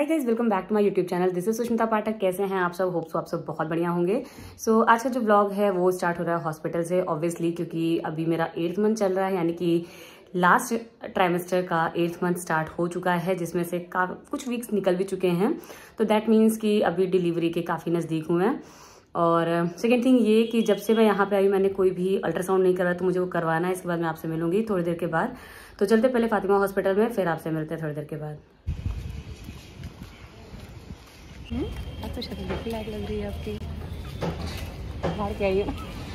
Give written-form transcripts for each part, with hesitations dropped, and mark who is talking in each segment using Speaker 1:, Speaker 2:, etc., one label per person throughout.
Speaker 1: Hi guys, welcome back to my YouTube channel. This is Sushmita Pathak. कैसे हैं आप सब? होप आप सब बहुत बढ़िया होंगे। सो आज का जो ब्लॉग है वो स्टार्ट हो रहा है हॉस्पिटल से, ऑब्वियसली, क्योंकि अभी मेरा 8th मंथ चल रहा है, यानी कि लास्ट ट्राइमेस्टर का 8th मंथ स्टार्ट हो चुका है, जिसमें से कुछ वीक्स निकल भी चुके हैं। तो दैट मीन्स कि अभी डिलीवरी के काफ़ी नज़दीक हुए हैं। और सेकेंड थिंग ये कि जब से मैं यहाँ पे आई मैंने कोई भी अल्ट्रासाउंड नहीं करा, तो मुझे वो करवाना है। इसके बाद मैं आपसे मिलूंगी थोड़ी देर के बाद। तो चलते पहले फातिमा हॉस्पिटल में, फिर आपसे मिलते हैं थोड़ी देर के बाद। अब तो शक्ल देखी लायक लग रही है आपकी। बाहर के आइए।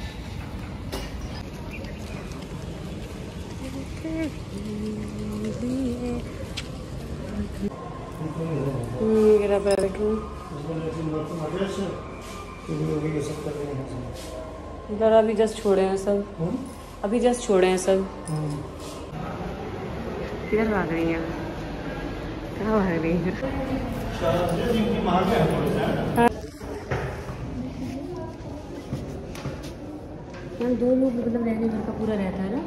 Speaker 1: इधर अभी जस्ट छोड़े हैं सब, अभी जस्ट छोड़े हैं सब। किधर भाग रही हैं? कहाँ भाग रही हैं? दो लोग मतलब रहने घर का पूरा रहता है ना।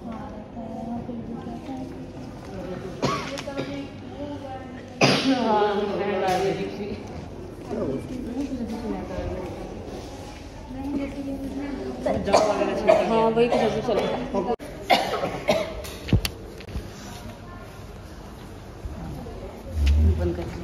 Speaker 1: हाँ वही तो सब्जी चलेगा। बंद कर।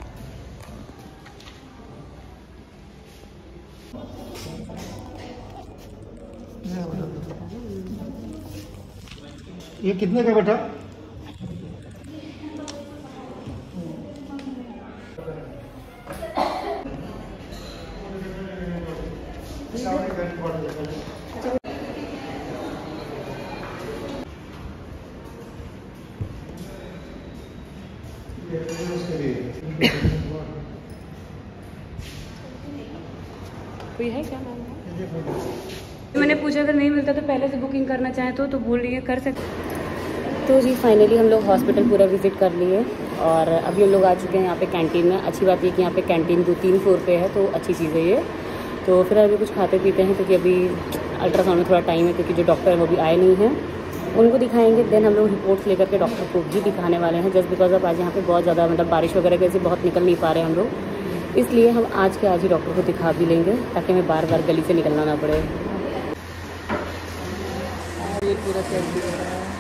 Speaker 2: ये कितने का बेटा?
Speaker 1: कोई है क्या नाम है? मैंने पूछा अगर नहीं मिलता तो पहले से बुकिंग करना चाहें तो बोल रही है कर सकते। तो जी फाइनली हम लोग हॉस्पिटल पूरा विजिट कर लिए और अभी हम लोग आ चुके हैं यहाँ पे कैंटीन में। अच्छी बात ये कि यहाँ पे कैंटीन 2-3 फ्लोर पे है, तो अच्छी चीज़ है ये। तो फिर अभी कुछ खाते पीते हैं, क्योंकि अभी अल्ट्रासाउंड में थोड़ा टाइम है, क्योंकि जो डॉक्टर है वो भी आए नहीं हैं। उनको दिखाएंगे, देन हम लोग रिपोर्ट्स लेकर के डॉक्टर को भी दिखाने वाले हैं। जस्ट बिकॉज अब आज यहाँ पे बहुत ज़्यादा मतलब बारिश वगैरह के वजह से बहुत निकल नहीं पा रहे हैं हम लोग, इसलिए हम आज के आज ही डॉक्टर को दिखा भी लेंगे, ताकि हमें बार बार गली से निकलना ना पड़े। ये पूरा सेट भी हो रहा है।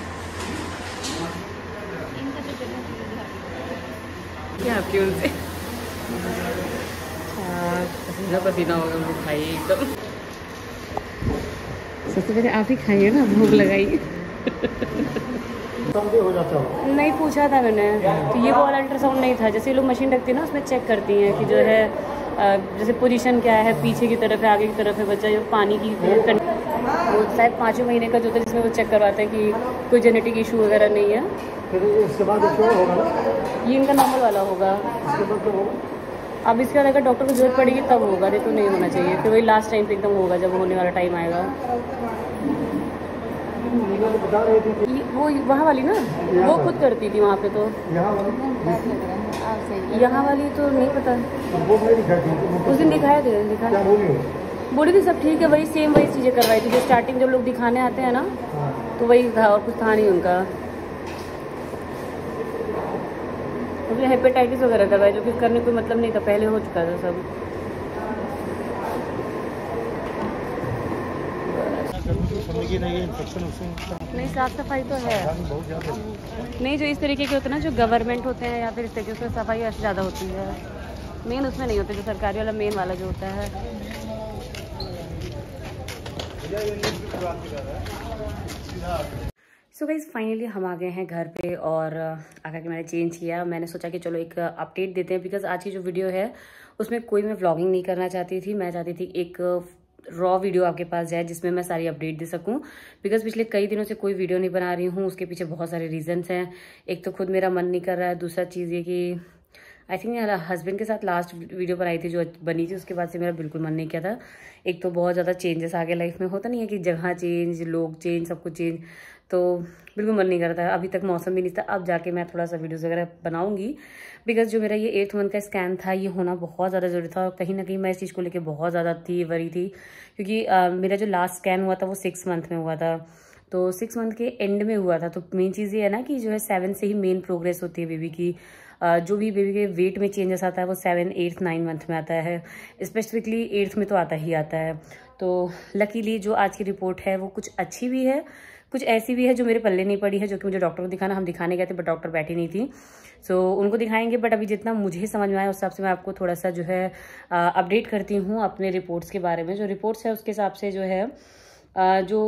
Speaker 1: क्या आपकी उनसे पसीना पसीना होगा उनको। खाइए एकदम, सबसे पहले आप ही खाइए ना, भूख लगाइए।
Speaker 2: हो जाता है।
Speaker 1: नहीं पूछा था मैंने, तो ये वो वाला अल्ट्रासाउंड नहीं था। जैसे लोग मशीन रखती है ना, उसमें चेक करती हैं कि जो है जैसे पोजीशन क्या है, पीछे की तरफ है, आगे की तरफ है बच्चा, जो पानी की वो शायद 5वें महीने का जो होता है, जिसमें वो चेक करवाते हैं कि कोई जेनेटिक इशू वगैरह नहीं है।
Speaker 2: फिर इसके बाद क्या होगा ना?
Speaker 1: ये इनका नॉर्मल वाला होगा।
Speaker 2: इसके बाद क्या होगा?
Speaker 1: अब इसके बाद अगर डॉक्टर को जरूरत पड़ेगी तब होगा, नहीं तो नहीं होना चाहिए। फिर वही लास्ट टाइम पे एकदम होगा, जब होने वाला टाइम आएगा।
Speaker 2: बता रहे थे कि
Speaker 1: वो वहाँ वाली ना, वो खुद करती थी वहाँ पे। तो यहाँ वाली तो नहीं पता, उस दिन दिखाए थे। बोली थी सब ठीक है, वही सेम वही चीज़ें करवाई थी जो स्टार्टिंग जब लोग दिखाने आते हैं ना, तो वही था और कुछ था नहीं उनका। उसने हेपेटाइटिस वगैरह करवाई, जो कि करने कोई मतलब नहीं था, पहले हो चुका था सब। नहीं साफ सफाई तो है नहीं, जो इस तरीके के होते हैं ना, जो गवर्नमेंट होते हैं या फिर इस तरीके से सफाई ऐसे ज़्यादा होती है। मेन उसमें नहीं होते, जो सरकारी वाला मेन वाला जो होता है। सो गाइस फाइनली हम आ गए हैं घर पे, और आकर के मैंने चेंज किया। मैंने सोचा कि चलो एक अपडेट देते हैं, बिकॉज आज की जो वीडियो है उसमें कोई मैं व्लॉगिंग नहीं करना चाहती थी। मैं चाहती थी एक रॉ वीडियो आपके पास जाए, जिसमें मैं सारी अपडेट दे सकूं। बिकॉज पिछले कई दिनों से कोई वीडियो नहीं बना रही हूँ, उसके पीछे बहुत सारे रीजंस हैं। एक तो खुद मेरा मन नहीं कर रहा है, दूसरा चीज़ ये कि आई थिंक मेरा हस्बैंड के साथ लास्ट वीडियो बनाई थी जो बनी थी, उसके बाद से मेरा बिल्कुल मन नहीं किया था। एक तो बहुत ज़्यादा चेंजेस आ गए लाइफ में, होता नहीं है कि जगह चेंज, लोग चेंज, सब कुछ चेंज, तो बिल्कुल मन नहीं करता है। अभी तक मौसम भी नहीं था, अब जाके मैं थोड़ा सा वीडियोस वगैरह बनाऊंगी। बिकॉज जो मेरा ये 8th मंथ का स्कैन था, ये होना बहुत ज़्यादा ज़रूरी था, और कहीं ना कहीं मैं इस चीज़ को लेकर बहुत ज़्यादा वरी थी, क्योंकि मेरा जो लास्ट स्कैन हुआ था वो 6 मंथ में हुआ था। तो 6 मंथ के एंड में हुआ था। तो मेन चीज़ ये है ना कि जो है 7 से ही मेन प्रोग्रेस होती है बेबी की। जो भी बेबी के वेट में चेंजेस आता है वो 7, 8, 9 मंथ में आता है, स्पेसिफिकली 8th में तो आता ही आता है। तो लकीली जो आज की रिपोर्ट है वो कुछ अच्छी भी है, कुछ ऐसी भी है जो मेरे पल्ले नहीं पड़ी है, जो कि मुझे डॉक्टर को दिखाना, हम दिखाने गए थे बट डॉक्टर बैठी नहीं थी। सो उनको दिखाएंगे, बट अभी जितना मुझे समझ में आया उस हिसाब से मैं आपको थोड़ा सा जो है अपडेट करती हूँ अपने रिपोर्ट्स के बारे में। जो रिपोर्ट्स है उसके हिसाब से जो है जो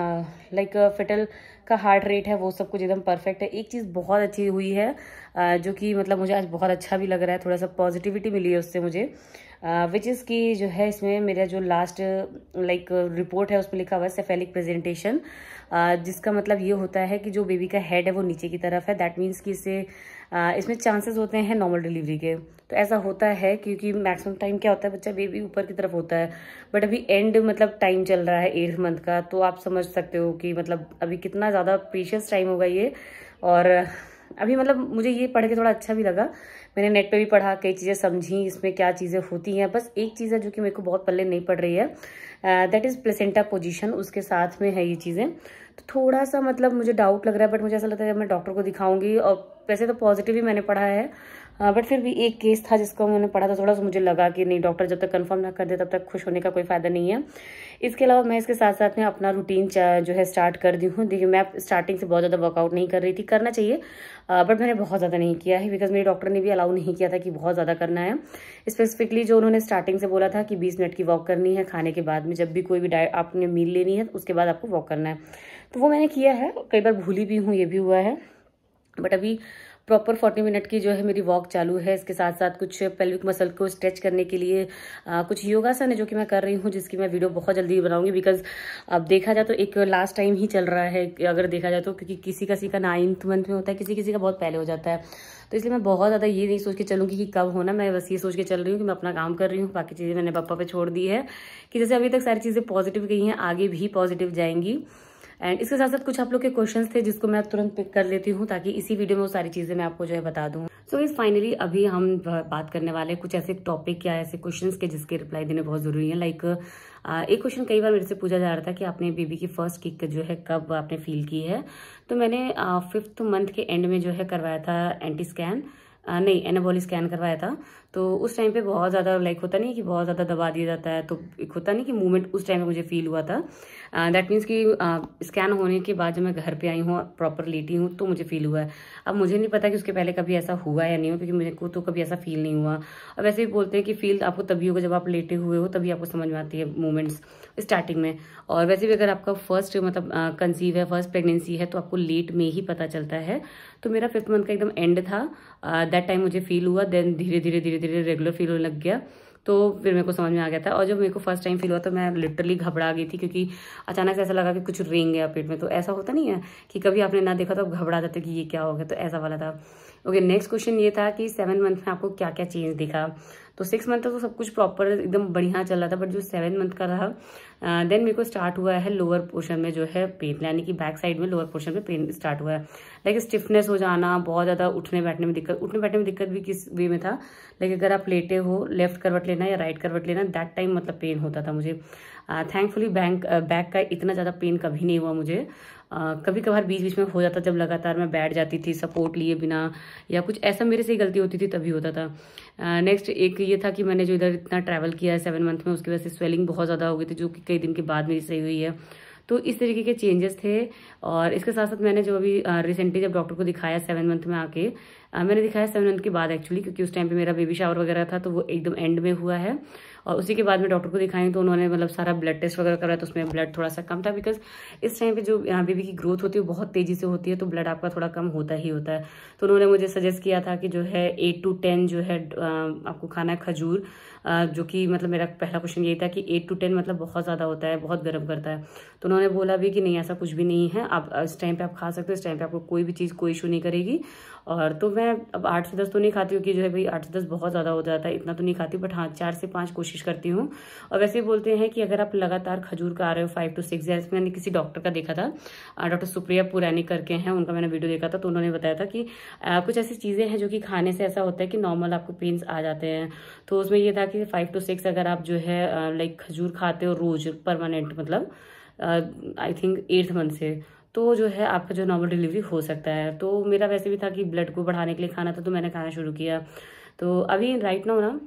Speaker 1: लाइक फेटल का हार्ट रेट है वो सब कुछ एकदम परफेक्ट है। एक चीज़ बहुत अच्छी हुई है जो कि मतलब मुझे आज बहुत अच्छा भी लग रहा है, थोड़ा सा पॉजिटिविटी मिली है उससे मुझे, विच इज़ की जो है इसमें मेरा जो लास्ट लाइक रिपोर्ट है उस पर लिखा हुआ है सेफेलिक प्रेजेंटेशन, जिसका मतलब ये होता है कि जो बेबी का हेड है वो नीचे की तरफ है। दैट मीन्स कि इसमें चांसेस होते हैं नॉर्मल डिलीवरी के। तो ऐसा होता है क्योंकि मैक्सिमम टाइम क्या होता है बच्चा बेबी ऊपर की तरफ होता है, बट अभी एंड मतलब टाइम चल रहा है 8th मंथ का, तो आप समझ सकते हो कि मतलब अभी कितना ज़्यादा प्रीशियस टाइम होगा ये। और अभी मतलब मुझे ये पढ़ के थोड़ा अच्छा भी लगा, मैंने नेट पे भी पढ़ा, कई चीज़ें समझी इसमें क्या चीज़ें होती हैं। बस एक चीज़ है जो कि मेरे को बहुत पल्ले नहीं पड़ रही है, दैट इज़ प्लेसेंटा पोजीशन, उसके साथ में है ये चीज़ें। तो थोड़ा सा मतलब मुझे डाउट लग रहा है, बट मुझे ऐसा लगता है जब मैं डॉक्टर को दिखाऊंगी, और वैसे तो पॉजिटिव ही मैंने पढ़ा है, बट फिर भी एक केस था जिसको मैंने पढ़ा था, थोड़ा सा मुझे लगा कि नहीं, डॉक्टर जब तक कंफर्म ना कर दे तब तक खुश होने का कोई फायदा नहीं है। इसके अलावा मैं इसके साथ साथ में अपना रूटीन जो है स्टार्ट कर दी हूँ। देखिए मैं स्टार्टिंग से बहुत ज़्यादा वर्कआउट नहीं कर रही थी, करना चाहिए बट मैंने बहुत ज़्यादा नहीं किया है, बिकॉज मेरे डॉक्टर ने भी अलाउ नहीं किया था कि बहुत ज़्यादा करना है। स्पेसिफिकली जो उन्होंने स्टार्टिंग से बोला था कि 20 मिनट की वॉक करनी है खाने के बाद में, जब भी कोई भी डाइट आपने मील लेनी है उसके बाद आपको वॉक करना है, तो वो मैंने किया है। कई बार भूली भी हूँ, ये भी हुआ है, बट अभी प्रॉपर 40 मिनट की जो है मेरी वॉक चालू है। इसके साथ साथ कुछ पेल्विक मसल को स्ट्रेच करने के लिए कुछ योगासन है जो कि मैं कर रही हूँ, जिसकी मैं वीडियो बहुत जल्दी बनाऊंगी, बिकॉज अब देखा जाए तो एक लास्ट टाइम ही चल रहा है अगर देखा जाए तो, क्योंकि किसी किसी का 9th मंथ में होता है, किसी किसी का बहुत पहले हो जाता है। तो इसलिए मैं बहुत ज़्यादा ये नहीं सोच के चलूँगी कि कब होना, मैं बस ये सोच के चल रही हूँ कि मैं अपना काम कर रही हूँ, बाकी चीज़ें मैंने पापा पे छोड़ दी है कि जैसे अभी तक सारी चीज़ें पॉजिटिव गई हैं आगे भी पॉजिटिव जाएंगी। एंड इसके साथ साथ कुछ आप लोग के क्वेश्चंस थे जिसको मैं तुरंत पिक कर लेती हूँ ताकि इसी वीडियो में वो सारी चीजें मैं आपको जो है बता दूँ। सो इस फाइनली अभी हम बात करने वाले कुछ ऐसे टॉपिक या ऐसे क्वेश्चंस के जिसके रिप्लाई देने बहुत जरूरी है। लाइक एक क्वेश्चन कई बार मेरे से पूछा जा रहा था कि आपने बेबी की फर्स्ट किक जो है कब आपने फील की है, तो मैंने 5th मंथ के एंड में जो है करवाया था एंटी स्कैन, नहीं एनाबॉली स्कैन करवाया था। तो उस टाइम पे बहुत ज़्यादा लाइक होता नहीं कि बहुत ज़्यादा दबा दिया जाता है, तो एक होता नहीं कि मूवमेंट उस टाइम पे मुझे फील हुआ था। दैट मीन्स कि स्कैन होने के बाद जब मैं घर पे आई हूँ प्रॉपर लेटी हूँ तो मुझे फील हुआ है। अब मुझे नहीं पता कि उसके पहले कभी ऐसा हुआ या नहीं हुआ, क्योंकि मेरे को तो कभी ऐसा फील नहीं हुआ। और वैसे भी बोलते हैं कि फील आपको तभी होगा जब आप लेटे हुए हो, तभी आपको समझ में आती है मूवमेंट्स स्टार्टिंग में। और वैसे भी अगर आपका फर्स्ट मतलब कंसीव है, फर्स्ट प्रेगनेंसी है, तो आपको लेट में ही पता चलता है। तो मेरा 5th मंथ का एकदम एंड था, दैट टाइम मुझे फील हुआ, देन धीरे धीरे धीरे धीरे रेगुलर फील होने लग गया, तो फिर मेरे को समझ में आ गया था। और जब मेरे को फर्स्ट टाइम फील हुआ तो मैं लिटरली घबरा गई थी, क्योंकि अचानक से ऐसा लगा कि कुछ रेंग गया पेट में। तो ऐसा होता नहीं है कि कभी आपने ना देखा तो आप घबरा जाते कि ये क्या हो गया, तो ऐसा वाला था। ओके, नेक्स्ट क्वेश्चन ये था कि 7 मंथ में आपको क्या क्या चेंज दिखा। तो 6 मंथ तक तो सब कुछ प्रॉपर एकदम बढ़िया चल रहा था, बट जो 7 मंथ का रहा देन मेरे को स्टार्ट हुआ है लोअर पोर्शन में जो है पेन, यानी कि बैक साइड में लोअर पोर्शन में पेन स्टार्ट हुआ है। लाइक स्टिफनेस हो जाना, बहुत ज़्यादा उठने बैठने में दिक्कत। उठने बैठने में दिक्कत भी किस वे में था, लाइक अगर आप लेटे हो, लेफ्ट करवट लेना या राइट करवट लेना, दैट टाइम मतलब पेन होता था मुझे। थैंकफुली बैक का इतना ज़्यादा पेन कभी नहीं हुआ मुझे। कभी कभार बीच बीच में हो जाता जब लगातार मैं बैठ जाती थी सपोर्ट लिए बिना, या कुछ ऐसा मेरे से ही गलती होती थी तभी होता था। नेक्स्ट एक ये था कि मैंने जो इधर इतना ट्रैवल किया है 7 मंथ में, उसकी वजह से स्वेलिंग बहुत ज़्यादा हो गई थी, जो कि कई दिन के बाद मेरी सही हुई है। तो इस तरीके के चेंजेस थे। और इसके साथ साथ मैंने जो अभी रिसेंटली जब डॉक्टर को दिखाया 7 मंथ में आके, मैंने दिखाया 7 मंथ के बाद एक्चुअली, क्योंकि उस टाइम पे मेरा बेबी शावर वगैरह था, तो वो एकदम एंड में हुआ है। और उसी के बाद मैं डॉक्टर को दिखाई तो उन्होंने मतलब सारा ब्लड टेस्ट वगैरह कराया, तो उसमें ब्लड थोड़ा सा कम था, बिकॉज इस टाइम पे जो बेबी की ग्रोथ होती है वो बहुत तेजी से होती है, तो ब्लड आपका थोड़ा कम होता ही होता है। तो उन्होंने मुझे सजेस्ट किया था कि जो है 8 to 10 जो है आपको खाना है खजूर, जो कि मतलब मेरा पहला क्वेश्चन यही था कि 8 to 10 मतलब बहुत ज़्यादा होता है, बहुत गर्म करता है। तो उन्होंने बोला भी कि नहीं ऐसा कुछ भी नहीं है, आप इस टाइम पे आप खा सकते हो, इस टाइम पे आपको कोई भी चीज़ कोई इशू नहीं करेगी। और तो मैं अब 8 से 10 तो नहीं खाती हूँ कि जो है भाई 8 से 10 बहुत ज़्यादा हो जाता है, इतना तो नहीं खाती, बट हाँ 4 से 5 कोशिश करती हूँ। और वैसे बोलते हैं कि अगर आप लगातार खजूर खा रहे हो 5 to 6 या मैंने किसी डॉक्टर का देखा था, डॉक्टर सुप्रिया पुरानी करके हैं, उनका मैंने वीडियो देखा था, तो उन्होंने बताया था कि कुछ ऐसी चीज़ें हैं जो कि खाने से ऐसा होता है कि नॉर्मल आपको पेन्स आ जाते हैं। तो उसमें ये था कि 5 to 6 अगर आप जो है लाइक खजूर खाते हो रोज परमानेंट, मतलब आई थिंक 8th मंथ से, तो जो है आपका जो नॉर्मल डिलीवरी हो सकता है। तो मेरा वैसे भी था कि ब्लड को बढ़ाने के लिए खाना था, तो मैंने खाना शुरू किया। तो अभी राइट नाउ ना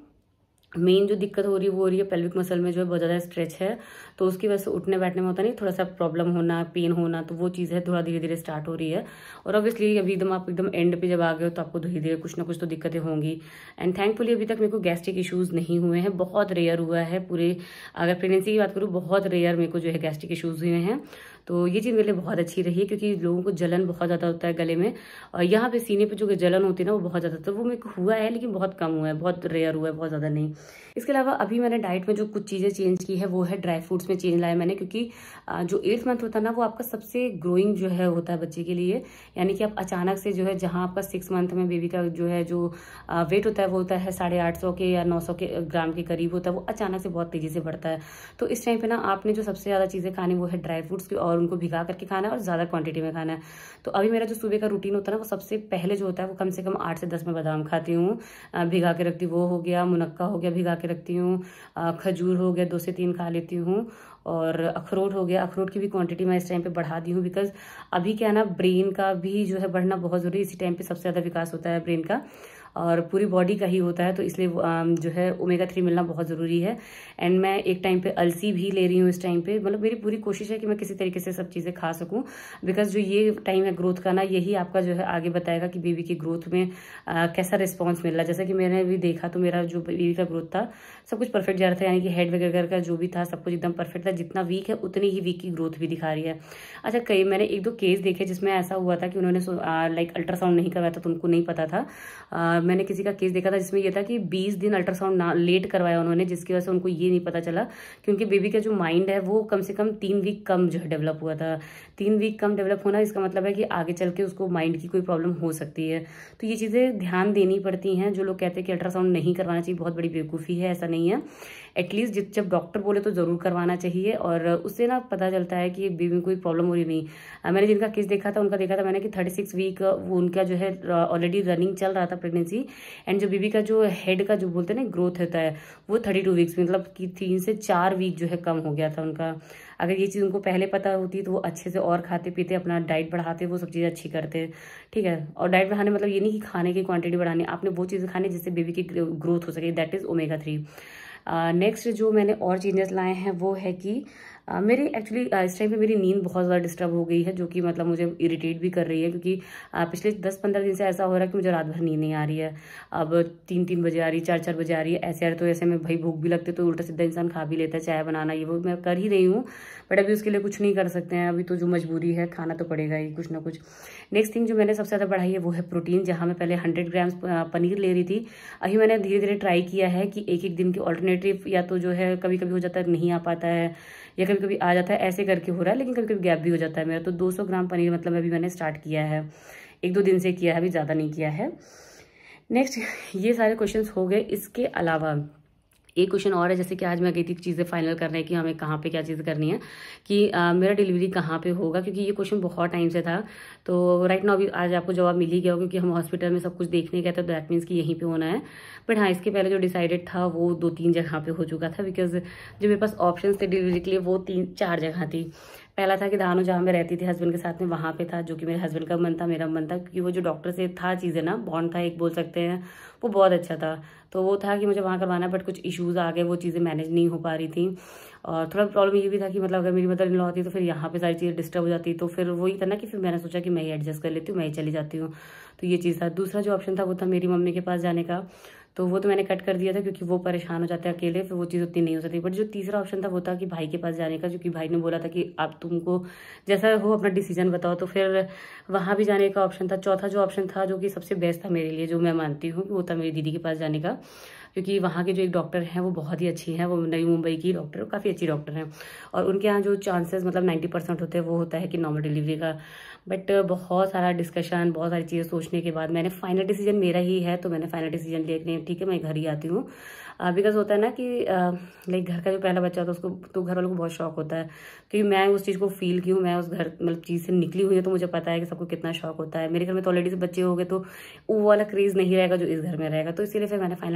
Speaker 1: मेन जो दिक्कत हो रही है वो हो रही है पेल्विक मसल में जो है बहुत ज़्यादा स्ट्रेच है, तो उसकी वजह से उठने बैठने में होता नहीं, थोड़ा सा प्रॉब्लम होना, पेन होना, तो वो चीज़ है थोड़ा धीरे धीरे स्टार्ट हो रही है। और ऑब्वियसली अभी एकदम आप एकदम एंड पे जब आ गए हो तो आपको धीरे धीरे कुछ ना कुछ तो दिक्कतें होंगी। एंड थैंकफुली अभी तक मेरे को गैस्ट्रिक इशूज़ नहीं हुए हैं, बहुत रेयर हुआ है पूरे, अगर प्रेगनेंसी की बात करूँ बहुत रेयर मेरे को जो है गैस्ट्रिक इशूज़ हुए हैं। तो ये चीज़ मेरे लिए बहुत अच्छी रही है, क्योंकि लोगों को जलन बहुत ज़्यादा होता है गले में, और यहाँ पे सीने पे जो जलन होती है ना वो बहुत ज़्यादा, तो वो मेरे को हुआ है लेकिन बहुत कम हुआ है, बहुत रेयर हुआ है, बहुत ज़्यादा नहीं। इसके अलावा अभी मैंने डाइट में जो कुछ चीज़ें चेंज की है वो है ड्राई फ्रूट्स में चेंज लाया मैंने, क्योंकि जो 8th मंथ होता है ना वो आपका सबसे ग्रोइंग जो है होता है बच्चे के लिए, यानी कि आप अचानक से जो है जहाँ आपका 6 मंथ में बेबी का जो है जो वेट होता है वो होता है 850 के या 900 के ग्राम के करीब होता है, वो अचानक से बहुत तेज़ी से बढ़ता है। तो इस टाइम पे ना आपने जो सबसे ज़्यादा चीज़ें खानी वो है ड्राई फ्रूट्स की, और उनको भिगा करके खाना है और ज़्यादा क्वांटिटी में खाना है। तो अभी मेरा जो सुबह का रूटीन होता है ना वो सबसे पहले जो होता है वो कम से कम 8 से 10 में बादाम खाती हूँ, भिगा के रखती हूँ, वो हो गया, मुनक्का हो गया भिगा के रखती हूँ, खजूर हो गया 2 से 3 खा लेती हूँ, और अखरोट हो गया। अखरोट की भी क्वांटिटी मैं इस टाइम पे बढ़ा दी हूँ, बिकॉज अभी क्या है ना ब्रेन का भी जो है बढ़ना बहुत जरूरी है, इसी टाइम पे सबसे ज़्यादा विकास होता है ब्रेन का और पूरी बॉडी का ही होता है, तो इसलिए जो है ओमेगा 3 मिलना बहुत ज़रूरी है। एंड मैं एक टाइम पे अलसी भी ले रही हूँ इस टाइम पे, मतलब मेरी पूरी कोशिश है कि मैं किसी तरीके से सब चीज़ें खा सकूँ, बिकॉज जो ये टाइम है ग्रोथ का ना, यही आपका जो है आगे बताएगा कि बेबी की ग्रोथ में कैसा रिस्पॉन्स मिल रहा है। जैसा कि मैंने भी देखा तो मेरा जो बेबी का ग्रोथ था सब कुछ परफेक्ट जा रहा था, यानी कि हेड वगैरह का जो भी था सब कुछ एकदम परफेक्ट था, जितना वीक है उतनी ही वीक की ग्रोथ भी दिखा रही है। अच्छा, कई मैंने 1-2 केस देखे जिसमें ऐसा हुआ था कि उन्होंने लाइक अल्ट्रासाउंड नहीं करवाया था, तो उनको नहीं पता था। मैंने किसी का केस देखा था जिसमें ये था कि 20 दिन अल्ट्रासाउंड लेट करवाया उन्होंने, जिसकी वजह से उनको ये नहीं पता चला, क्योंकि बेबी का जो माइंड है वो कम से कम 3 वीक कम जो है डेवलप हुआ था। 3 वीक कम डेवलप होना इसका मतलब है कि आगे चल के उसको माइंड की कोई प्रॉब्लम हो सकती है। तो ये चीज़ें ध्यान देनी पड़ती हैं। जो लोग कहते हैं कि अल्ट्रासाउंड नहीं करवाना चाहिए, बहुत बड़ी बेवकूफ़ी है, ऐसा नहीं है। एटलीस्ट जब डॉक्टर बोले तो ज़रूर करवाना चाहिए, और उससे ना पता चलता है कि बेबी में कोई प्रॉब्लम हो रही नहीं। मैंने जिनका केस देखा था उनका देखा था मैंने कि 36 वीक वो उनका जो है ऑलरेडी रनिंग चल रहा था प्रेगनेंसी, एंड जो बेबी का जो हेड का जो बोलते हैं ना ग्रोथ होता है वो 32 वीक्स में, मतलब कि 3 से 4 वीक जो है कम हो गया था उनका। अगर ये चीज़ उनको पहले पता होती तो वो अच्छे से और खाते पीते, अपना डाइट बढ़ाते, वो सब चीज़ें अच्छी करते, ठीक है। और डाइट बढ़ाने मतलब ये नहीं कि खाने की क्वांटिटी बढ़ानी, आपने वो चीज़ें खानी जिससे बेबी की ग्रोथ हो सके, दैट इज़ ओमेगा 3। नेक्स्ट जो मैंने और चेंजेस लाए हैं वो है कि मेरी एक्चुअली इस टाइम पे मेरी नींद बहुत ज़्यादा डिस्टर्ब हो गई है, जो कि मतलब मुझे इरिटेट भी कर रही है, क्योंकि पिछले 10-15 दिन से ऐसा हो रहा है कि मुझे रात भर नींद नहीं आ रही है। अब 3-3 बजे आ रही है, 4-4 बजे आ रही है, ऐसे आ रही, तो ऐसे में भाई भूख भी लगती है, तो उल्टा सीधा इंसान खा भी लेता है, चाय बनाना ये वो मैं कर ही रही हूँ, बट अभी उसके लिए कुछ नहीं कर सकते हैं, अभी तो जो मजबूरी है खाना तो पड़ेगा ही कुछ ना कुछ। नेक्स्ट थिंग जो मैंने सबसे ज़्यादा बढ़ाई है वो है प्रोटीन, जहाँ मैं पहले 100 ग्राम्स पनीर ले रही थी, अभी मैंने धीरे धीरे ट्राई किया है कि एक दिन की ऑल्टरनेटिव, या तो जो है कभी कभी हो जाता है नहीं आ पाता है, या कभी कभी आ जाता है, ऐसे करके हो रहा है, लेकिन कभी कभी गैप भी हो जाता है मेरा। तो 200 ग्राम पनीर मतलब अभी मैंने स्टार्ट किया है, 1-2 दिन से किया है, अभी ज़्यादा नहीं किया है। नेक्स्ट ये सारे क्वेश्चंस हो गए। इसके अलावा एक क्वेश्चन और है, जैसे कि आज मैं गई थी चीज़ें फाइनल करने की हमें कहाँ पे क्या चीज़ करनी है, कि मेरा डिलीवरी कहाँ पे होगा, क्योंकि ये क्वेश्चन बहुत टाइम से था। तो राइट नाउ अभी आज आपको जवाब मिल ही गया हो, क्योंकि हम हॉस्पिटल में सब कुछ देखने गए थे, तो दैट मीन्स कि यहीं पे होना है। बट हाँ, इसके पहले जो डिसाइडेड था वो 2-3 जगह पे हो चुका था, बिकॉज जो मेरे पास ऑप्शन थे डिलीवरी के लिए वो 3-4 जगह थी। पहला था कि दानो, जहाँ मैं रहती थी हस्बैंड के साथ में, वहाँ पे था, जो कि मेरे हस्बैंड का मन था, मेरा मन था, क्योंकि वो जो डॉक्टर से था चीज़ें ना बॉन्ड था एक बोल सकते हैं, वो बहुत अच्छा था। तो वो था कि मुझे वहाँ करवाना, बट कुछ इश्यूज़ आ गए, वो चीज़ें मैनेज नहीं हो पा रही थी। और थोड़ा प्रॉब्लम ये भी था कि मतलब अगर मेरी मदर इन लॉ होती तो फिर यहाँ पे सारी चीज़ें डिस्टर्ब हो जाती, तो फिर वही था ना कि फिर मैंने सोचा कि मैं ही एडजस्ट कर लेती हूँ, मैं ही चली जाती हूँ। तो ये चीज़ था। दूसरा जो ऑप्शन था वो था मेरी मम्मी के पास जाने का, तो वो तो मैंने कट कर दिया था, क्योंकि वो परेशान हो जाते हैं अकेले, फिर वो चीज़ उतनी नहीं हो सकती। बट जो तीसरा ऑप्शन था वो था कि भाई के पास जाने का, क्योंकि भाई ने बोला था कि आप तुमको जैसा हो अपना डिसीजन बताओ, तो फिर वहाँ भी जाने का ऑप्शन था। चौथा जो ऑप्शन था, जो कि सबसे बेस्ट था मेरे लिए, जो मैं मानती हूँ, वो था मेरी दीदी के पास जाने का, क्योंकि वहाँ के जो एक डॉक्टर हैं वो बहुत ही अच्छी हैं, वो नई मुंबई की डॉक्टर, काफ़ी अच्छी डॉक्टर हैं, और उनके यहाँ जो चांसेस मतलब 90% होते हैं वो होता है कि नॉर्मल डिलीवरी का। बट बहुत सारा डिस्कशन, बहुत सारी चीज़ें सोचने के बाद मैंने फाइनल डिसीजन मेरा ही है, तो मैंने फाइनल डिसीजन लिया, ठीक है मैं घर ही आती हूँ। बिकॉज होता है ना कि लाइक घर का जो पहला बच्चा होता है उसको तो घर वालों को बहुत शौक होता है, क्योंकि मैं उस चीज़ को फील की हूँ, मैं उस घर मतलब चीज़ से निकली हुई है, तो मुझे पता है कि सबको कितना शौक होता है। मेरे घर में तो ऑलरेडी से बच्चे हो गए, तो वो वाला क्रेज़ नहीं रहेगा जो इस घर में रहेगा। तो इसीलिए फिर मैंने फाइनल डिसीजन लिया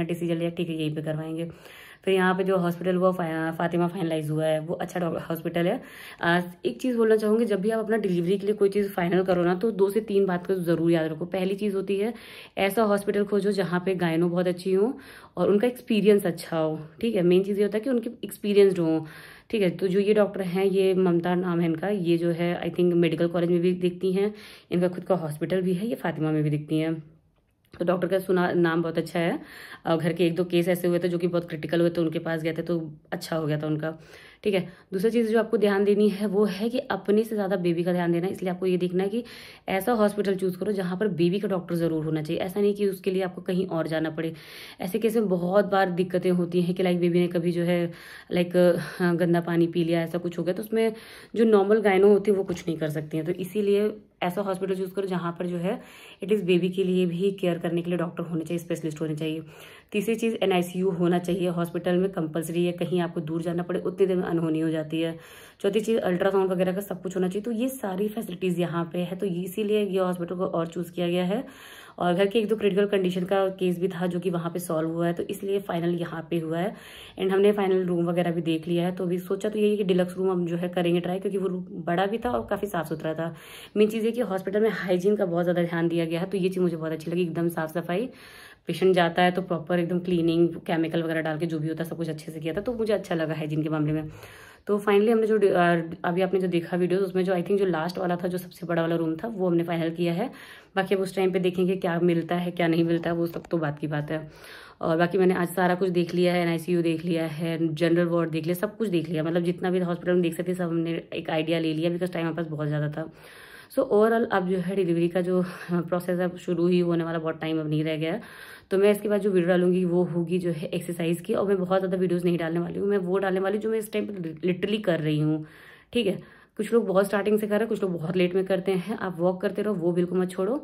Speaker 1: है, ठीक है यहीं पे करवाएंगे। फिर यहाँ पे जो हॉस्पिटल वो फातिमा फाइनलाइज हुआ है, वो अच्छा हॉस्पिटल है। एक चीज़ बोलना चाहूँगी, जब भी आप अपना डिलीवरी के लिए कोई चीज़ फाइनल करो ना, तो 2 से 3 बात को ज़रूर याद रखो। पहली चीज़ होती है ऐसा हॉस्पिटल खोजो जहाँ पे गायनो बहुत अच्छी हो और उनका एक्सपीरियंस अच्छा हो, ठीक है। मेन चीज़ ये होता है कि उनके एक्सपीरियंसड हो, ठीक है। तो जो ये डॉक्टर हैं, ये ममता नाम है इनका, ये जो है आई थिंक मेडिकल कॉलेज में भी दिखती हैं, इनका खुद का हॉस्पिटल भी है, ये फातिमा में भी दिखती हैं। तो डॉक्टर का सुना नाम बहुत अच्छा है। घर के 1-2 केस ऐसे हुए थे जो कि बहुत क्रिटिकल हुए, तो उनके पास गए थे तो अच्छा हो गया था उनका, ठीक है। दूसरी चीज़ जो आपको ध्यान देनी है वो है कि अपने से ज़्यादा बेबी का ध्यान देना है। इसलिए आपको ये देखना है कि ऐसा हॉस्पिटल चूज करो जहाँ पर बेबी का डॉक्टर ज़रूर होना चाहिए। ऐसा नहीं कि उसके लिए आपको कहीं और जाना पड़े। ऐसे केस में बहुत बार दिक्कतें होती हैं कि लाइक बेबी ने कभी जो है लाइक गंदा पानी पी लिया, ऐसा कुछ हो गया, तो उसमें जो नॉर्मल गायनो होती है वो कुछ नहीं कर सकती हैं। तो इसीलिए ऐसा हॉस्पिटल चूज करो जहाँ पर जो है एटलीस्ट बेबी के लिए भी केयर करने के लिए डॉक्टर होने चाहिए, स्पेशलिस्ट होने चाहिए। तीसरी चीज़ NICU होना चाहिए हॉस्पिटल में, कंपलसरी है। कहीं आपको दूर जाना पड़े उतनी देर में अनहोनी हो जाती है। चौथी चीज़ अल्ट्रासाउंड वगैरह का सब कुछ होना चाहिए। तो ये सारी फैसिलिटीज़ यहाँ पे है, तो इसीलिए ये हॉस्पिटल को और चूज़ किया गया है। और घर के 1-2 क्रिटिकल कंडीशन का केस भी था जो कि वहाँ पे सॉल्व हुआ है, तो इसलिए फाइनल यहाँ पे हुआ है। एंड हमने फाइनल रूम वगैरह भी देख लिया है, तो अभी सोचा तो यही है कि डिलक्स रूम हम जो है करेंगे ट्राई, क्योंकि वो रूम बड़ा भी था और काफ़ी साफ सुथरा था। मेन चीज़ है कि हॉस्पिटल में हाइजीन का बहुत ज़्यादा ध्यान दिया गया है, तो ये चीज़ मुझे बहुत अच्छी लगी। एकदम साफ सफाई, पेशेंट जाता है तो प्रॉपर एकदम क्लीनिंग, केमिकल वगैरह डाल के जो भी होता है सब कुछ अच्छे से किया था, तो मुझे अच्छा लगा हाइजीन के मामले में। तो फाइनली हमने जो अभी आपने जो देखा वीडियो, उसमें जो आई थिंक जो लास्ट वाला था, जो सबसे बड़ा वाला रूम था, वो हमने फाइनल किया है। बाकी अब उस टाइम पे देखेंगे क्या मिलता है क्या नहीं मिलता है, वो सब तो बात की बात है। और बाकी मैंने आज सारा कुछ देख लिया है, NICU देख लिया है, जनरल वार्ड देख लिया, सब कुछ देख लिया, मतलब जितना भी हॉस्पिटल में देख सकते सब हमने एक आइडिया ले लिया, बिकॉज टाइम हमारे पास बहुत ज़्यादा था। सो ओवरऑल अब जो है डिलीवरी का जो प्रोसेस है शुरू ही होने वाला, बहुत टाइम अब नहीं रह गया है। तो मैं इसके बाद जो वीडियो डालूंगी वो होगी जो है एक्सरसाइज की, और मैं बहुत ज़्यादा वीडियोस नहीं डालने वाली हूँ। मैं वो डालने वाली जो मैं इस टाइम पर लिटरली कर रही हूँ, ठीक है। कुछ लोग बहुत स्टार्टिंग से कर रहे हैं, कुछ लोग बहुत लेट में करते हैं। आप वॉक करते रहो, वो बिल्कुल मत छोड़ो।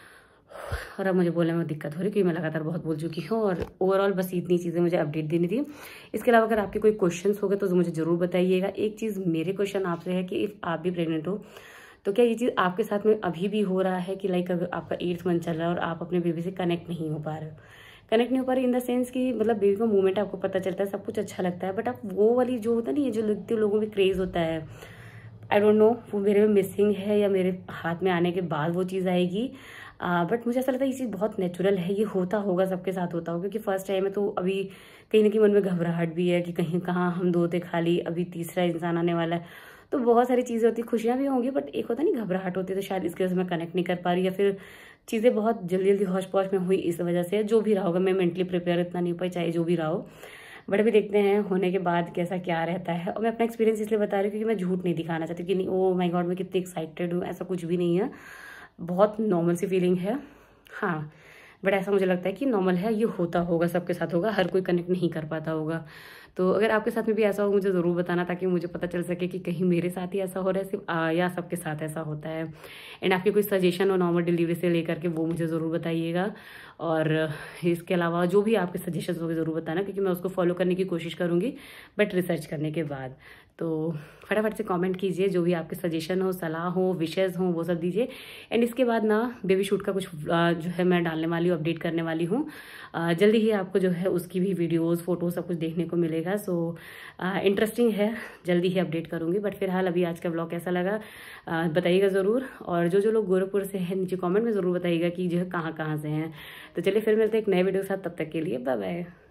Speaker 1: और अब मुझे बोलने में दिक्कत हो रही है क्योंकि मैं लगातार बहुत बोल चुकी हूँ। और ओवरऑल बस इतनी चीज़ें मुझे अपडेट देनी थी। इसके अलावा अगर आपके कोई क्वेश्चंस हो गए तो मुझे ज़रूर बताइएगा। एक चीज़ मेरे क्वेश्चन आपसे है कि इफ़ आप भी प्रेग्नेंट हो तो क्या ये चीज़ आपके साथ में अभी भी हो रहा है कि लाइक अगर आपका 8th मंथ चल रहा है और आप अपने बेबी से कनेक्ट नहीं हो पा रहे हो। कनेक्ट नहीं हो पा रही इन द सेंस कि मतलब बेबी का मूवमेंट आपको पता चलता है, सब कुछ अच्छा लगता है, बट आप वो वाली जो होता है ना, ये जो लगते लोगों में क्रेज़ होता है, आई डोंट नो वो मेरे में मिसिंग है या मेरे हाथ में आने के बाद वो चीज़ आएगी। बट मुझे ऐसा लगता है ये चीज़ बहुत नेचुरल है, ये होता होगा, सबके साथ होता होगा, क्योंकि फर्स्ट टाइम है तो अभी कहीं ना कहीं मन में घबराहट भी है कि कहीं कहाँ हम 2 थे खाली, अभी तीसरा इंसान आने वाला है। तो बहुत सारी चीज़ें होती, खुशियाँ भी होंगी, बट एक होता नहीं घबराहट होती है, तो शायद इसकी वजह से मैं कनेक्ट नहीं कर पा रही, या फिर चीज़ें बहुत जल्दी जल्दी हौश पौश में हुई इस वजह से। जो भी रहा होगा, मैं मेंटली प्रिपेयर इतना नहीं हो पाई, चाहे जो भी रहा हो। बट अभी देखते हैं होने के बाद कैसा क्या रहता है। और मैं अपना एक्सपीरियंस इसलिए बता रही हूँ क्योंकि मैं झूठ नहीं दिखाना चाहती कि नहीं ओ माय गॉड मैं कितनी एक्साइटेड हूँ, ऐसा कुछ भी नहीं है। बहुत नॉर्मल सी फीलिंग है, हाँ। बट ऐसा मुझे लगता है कि नॉर्मल है, ये होता होगा, सबके साथ होगा, हर कोई कनेक्ट नहीं कर पाता होगा। तो अगर आपके साथ में भी ऐसा हो मुझे ज़रूर बताना, ताकि मुझे पता चल सके कि कहीं मेरे साथ ही ऐसा हो रहा है सिर्फ या सबके साथ ऐसा होता है। एंड आपकी कोई सजेशन हो नॉर्मल डिलीवरी से लेकर के, वो मुझे ज़रूर बताइएगा। और इसके अलावा जो भी आपके सजेशंस होंगे ज़रूर बताना, क्योंकि मैं उसको फॉलो करने की कोशिश करूँगी, बट रिसर्च करने के बाद। तो फटाफट से कमेंट कीजिए, जो भी आपके सजेशन हो, सलाह हो, विशेज़ हो, वो सब दीजिए। एंड इसके बाद ना बेबी शूट का कुछ जो है मैं डालने वाली हूँ, अपडेट करने वाली हूँ। जल्दी ही आपको जो है उसकी भी वीडियोस, फोटो सब कुछ देखने को मिलेगा। सो इंटरेस्टिंग है, जल्दी ही अपडेट करूँगी। बट फिलहाल अभी आज का ब्लॉग कैसा लगा बताइएगा ज़रूर। और जो लोग गोरखपुर से हैं नीचे कॉमेंट में ज़रूर बताइएगा कि जो है कहाँ से हैं। तो चलिए फिर मिलते हैं एक नए वीडियो के साथ, तब तक के लिए बाय बाय।